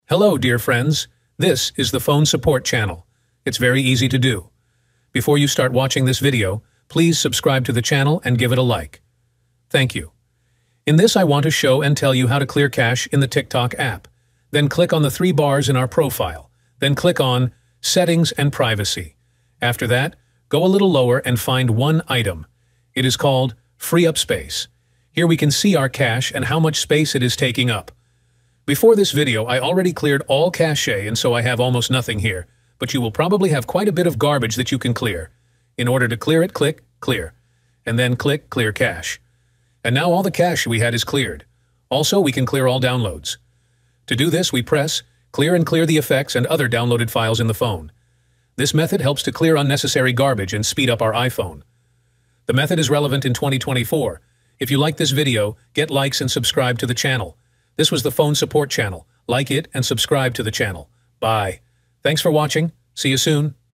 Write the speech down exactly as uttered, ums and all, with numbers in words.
Hello, dear friends. This is the phone support channel. It's very easy to do. Before you start watching this video, please subscribe to the channel and give it a like. Thank you. In this, I want to show and tell you how to clear cache in the TikTok app. Then click on the three bars in our profile. Then click on Settings and Privacy. After that, go a little lower and find one item. It is called Free Up Space. Here we can see our cache and how much space it is taking up. Before this video, I already cleared all cache, and so I have almost nothing here, but you will probably have quite a bit of garbage that you can clear. In order to clear it, click Clear, and then click Clear Cache. And now all the cache we had is cleared. Also, we can clear all downloads. To do this, we press Clear and clear the effects and other downloaded files in the phone. This method helps to clear unnecessary garbage and speed up our iPhone. The method is relevant in twenty twenty-four. If you like this video, get likes and subscribe to the channel. This was the phone support channel. Like it and subscribe to the channel. Bye. Thanks for watching. See you soon.